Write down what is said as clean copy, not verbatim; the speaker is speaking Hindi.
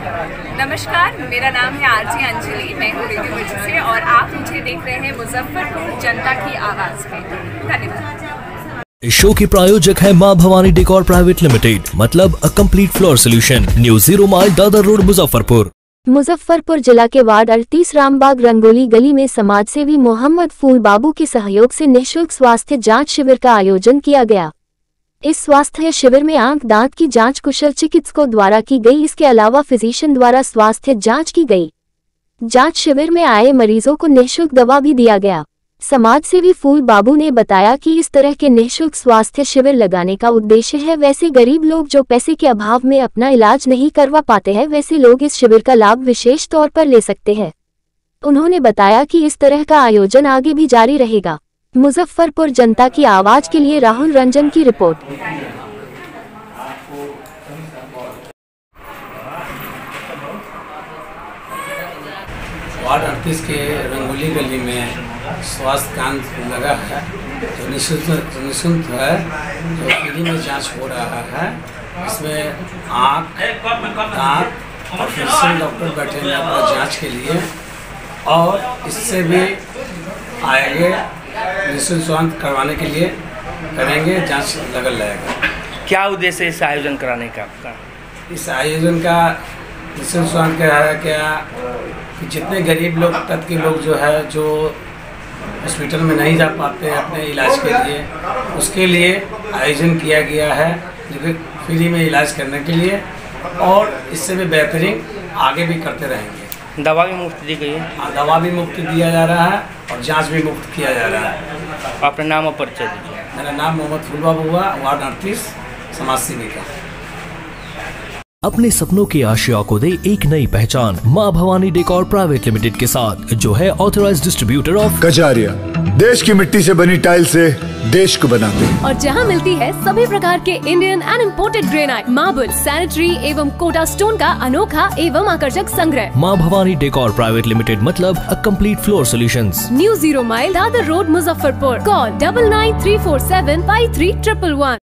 नमस्कार, मेरा नाम है आरजी अंजलि। मैं हूँ रेडियो मिर्ची से और आप मुझे देख रहे हैं मुजफ्फरपुर जनता की आवाज़ पे। धन्यवाद। इस शो के प्रायोजक है मां भवानी डेकोर प्राइवेट लिमिटेड, मतलब a complete floor solution, new 0 mile Dadar road, Muzaffarpur. Muzaffarpur जिला के वार्ड 38 रामबाग रंगोली गली में समाजसेवी मोहम्मद फूल बाबू के सहयोग से निःशुल्क स्वास्थ्य जांच शिविर का आयोजन किया गया। इस स्वास्थ्य शिविर में आंख दांत की जांच कुशल चिकित्सकों द्वारा की गई। इसके अलावा फिजिशियन द्वारा स्वास्थ्य जांच की गई। जांच शिविर में आए मरीजों को निःशुल्क दवा भी दिया गया। समाजसेवी फूल बाबू ने बताया कि इस तरह के निःशुल्क स्वास्थ्य शिविर लगाने का उद्देश्य है वैसे गरीब लोग जो पैसे के अभाव में अपना इलाज नहीं करवा पाते हैं, वैसे लोग इस शिविर का लाभ विशेष तौर पर ले सकते हैं। उन्होंने बताया कि इस तरह का आयोजन आगे भी जारी रहेगा। मुजफ्फरपुर जनता की आवाज के लिए राहुल रंजन की रिपोर्ट। वार्ड 38 के रंगोली गली में स्वास्थ्य केंद्र लगा है जो निःशुल्क है, जो फ्री में जांच हो रहा है। इसमें आँख, दांत और फिजिशियन डॉक्टर बैठे हैं अपना जांच के लिए, और इससे भी आगे निःशुल्क स्वास्थ्य करवाने के लिए करेंगे, जांच लगल रहेगा। क्या उद्देश्य है इस आयोजन कराने का आपका? इस आयोजन का निःशुल्क स्वास्थ्य का है क्या कि जितने गरीब लोग तक के लोग जो है जो हॉस्पिटल में नहीं जा पाते हैं अपने इलाज के लिए, उसके लिए आयोजन किया गया है जो कि फ्री में इलाज करने के लिए, और इससे भी बेहतरीन आगे भी करते रहेंगे। दवा भी मुफ्त दी गई है? हाँ, दवा भी मुफ्त दिया जा रहा है और जांच भी मुफ्त किया जा रहा है। अपना नाम और परिचय दीजिए। मेरा नाम मोहम्मद फूल बाबू हुआ, वार्ड 38 समाजसेवी का। अपने सपनों की आशिया को दे एक नई पहचान मां भवानी डेकोर प्राइवेट लिमिटेड के साथ, जो है ऑथराइज्ड डिस्ट्रीब्यूटर ऑफ कजारिया। देश की मिट्टी से बनी टाइल से देश को बनाते हैं, और जहां मिलती है सभी प्रकार के Indian and imported granite, marble, sanitary एवं कोटा स्टोन का अनोखा एवं आकर्षक संग्रह। मां भवानी डेकोर प्राइवेट लिमिटेड, मतलब a complete floor solutions, new 0 mile Dadar road, Muzaffarpur. Call 9934753111।